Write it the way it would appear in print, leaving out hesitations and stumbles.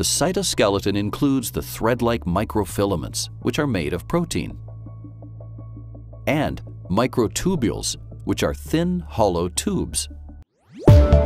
cytoskeleton includes the thread-like microfilaments, which are made of protein, and microtubules, which are thin, hollow tubes.